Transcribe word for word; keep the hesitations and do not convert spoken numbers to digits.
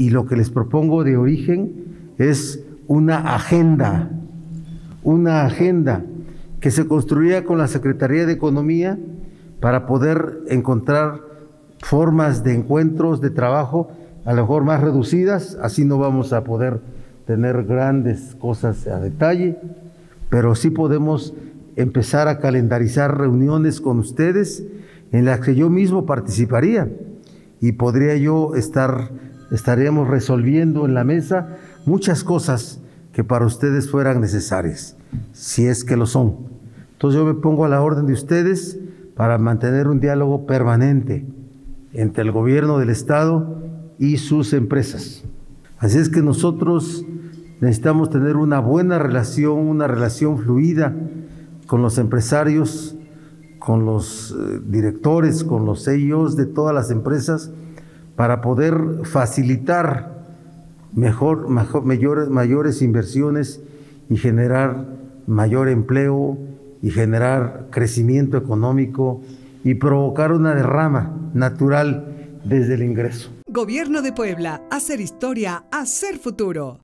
y lo que les propongo de origen es una agenda, una agenda que se construiría con la Secretaría de Economía para poder encontrar formas de encuentros, de trabajo, a lo mejor más reducidas, así no vamos a poder tener grandes cosas a detalle, pero sí podemos empezar a calendarizar reuniones con ustedes en las que yo mismo participaría y podría yo estar, estaríamos resolviendo en la mesa muchas cosas que para ustedes fueran necesarias, si es que lo son. Entonces yo me pongo a la orden de ustedes para mantener un diálogo permanente entre el gobierno del Estado y sus empresas. Así es que nosotros necesitamos tener una buena relación, una relación fluida con los empresarios, con los eh, directores, con los C E Os de todas las empresas, para poder facilitar mejor, mejor, mayores, mayores inversiones y generar mayor empleo y generar crecimiento económico y provocar una derrama natural desde el ingreso. Gobierno de Puebla, hacer historia, hacer futuro.